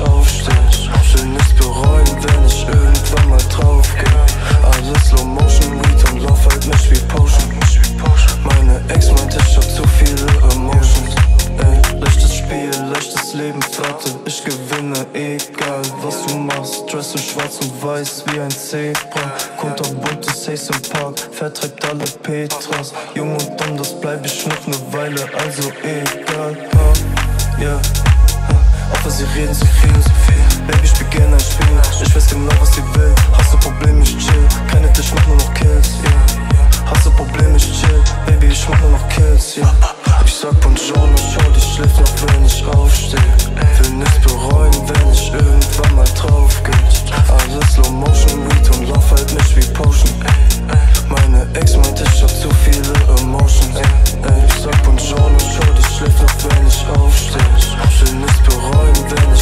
aufsteh. Will nichts bereuen, wenn ich irgendwann mal drauf geh. Alles Slow Motion, Weed und lauf halt mich wie Potion. Meine Ex meint, ich hab zu viele Emotions. Ey, leichtes Spiel, leichtes Leben, warte, ich gewinne, egal was du machst. Dress in schwarz und weiß wie ein Zebra. Kommt auf buntes Haze im Park, vertreibt alle Petras. Jung und dumm, das bleib ich noch ne Weile, also egal, yeah. Aber sie reden so viel, Baby, ich beginn ein Spiel. Ich weiß genau, was sie will. Hast du Probleme, ich chill. Keine Dich, mach nur noch Kills, yeah. Hast du Probleme, ich chill. Baby, ich mach nur noch Kills, yeah. Ich sag boungiorno, schau, die schläft noch, wenn ich aufsteh. Will nichts bereuen, wenn ich irgendwann mal drauf geh. Alles Slow Motion, Weed und lauf halt mich wie Potion. Meine Ex meint, ich hab zu viele Emotions. Ich sag boungiorno, schau, die schläft noch, wenn ich aufsteh. Will nichts bereuen, wenn ich